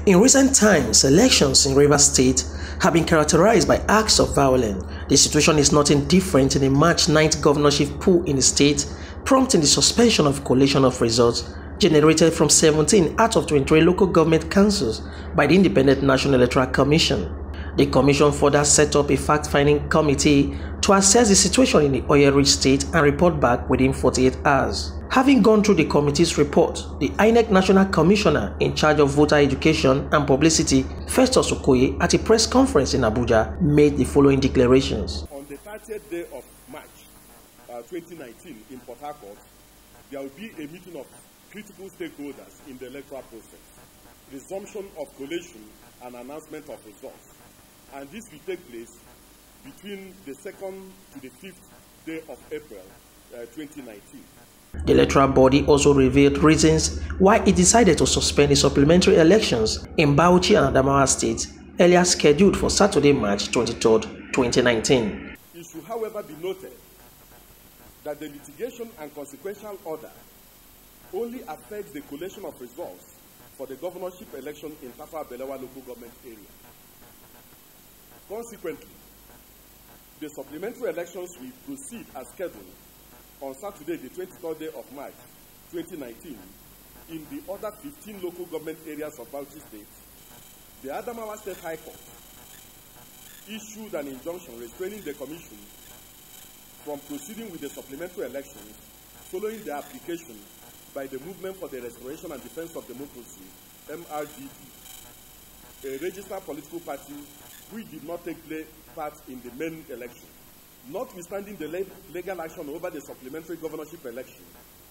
In recent times, elections in Rivers State have been characterized by acts of violence. The situation is not indifferent in the March 9th governorship poll in the state, prompting the suspension of collation of results generated from 17 out of 23 local government councils by the Independent National Electoral Commission. The commission further set up a fact-finding committee to assess the situation in the oil-rich state and report back within 48 hours. Having gone through the committee's report, the INEC National Commissioner in charge of voter education and publicity, Festus Okoye, at a press conference in Abuja, made the following declarations. On the 30th day of March 2019 in Port Harcourt, there will be a meeting of critical stakeholders in the electoral process, resumption of collation and announcement of results. And this will take place between the 2nd to the 5th day of April 2019. The electoral body also revealed reasons why it decided to suspend the supplementary elections in Bauchi and Adamawa states earlier scheduled for Saturday, March 23, 2019. It should, however, be noted that the litigation and consequential order only affects the collation of results for the governorship election in Tafawa Balewa local government area. Consequently, the supplementary elections will proceed as scheduled on Saturday, the 23rd day of March 2019, in the other 15 local government areas of Bauchi State. The Adamawa State High Court issued an injunction restraining the Commission from proceeding with the supplementary elections following the application by the Movement for the Restoration and Defense of Democracy, MRDD, a registered political party which did not take part in the main election. Notwithstanding the legal action over the supplementary governorship election,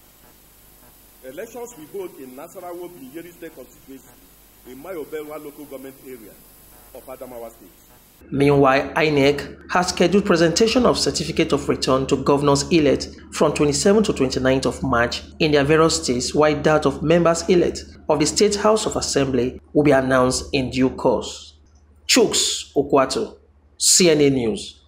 elections we hold in Nasarawa Binyeri State constituency in Mayobelwa local government area of Adamawa State. Meanwhile, INEC has scheduled presentation of certificate of return to governors-elect from 27th to 29th of March in their various states, while that of members-elect of the State House of Assembly will be announced in due course. Chuks Okwato, CNN News.